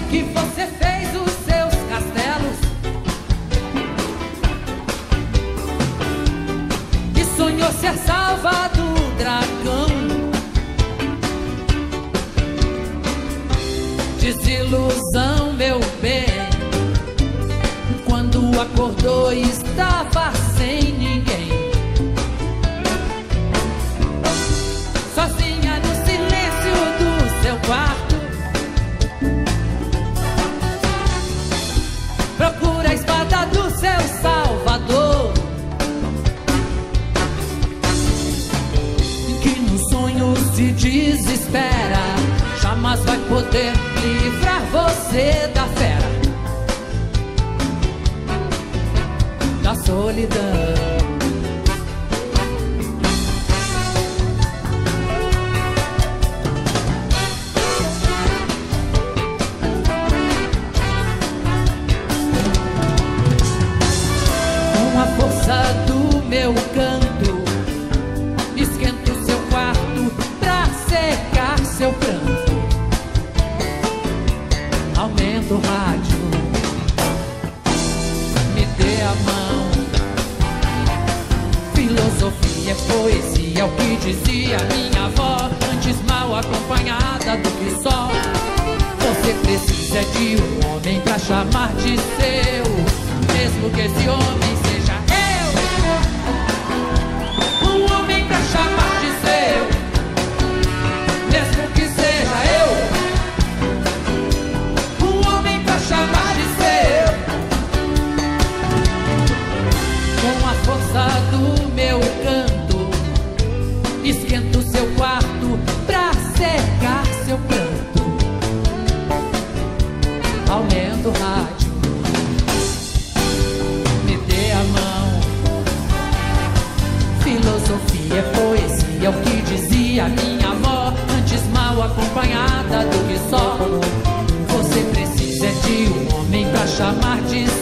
que você fez os seus castelos e sonhou ser salva do dragão. Desilusão, meu bem, quando acordou estava sem ninguém, sozinha no silêncio do seu quarto. Procura a espada do seu salvador, que no sonho se desespera, jamais vai poder livrar você da fera, da solidão. Com a força do meu canto, esquento seu quarto pra secar seu pranto. Aumenta o rádio, me dê a mão. Filosofia é poesia, é o que dizia minha avó, antes mal acompanhada do que só. Você precisa de um homem pra chamar de seu, mesmo que esse homem seja eu. Um homem pra chamar de seu, mesmo que seja eu. Chamar de seu. Com a força do meu canto, esquento seu quarto pra secar seu pranto. Aumenta o rádio, me dê a mão. Filosofia é poesia, é o que dizia minha avó, antes mal acompanhada do que só. Você precisa de um homem pra chamar de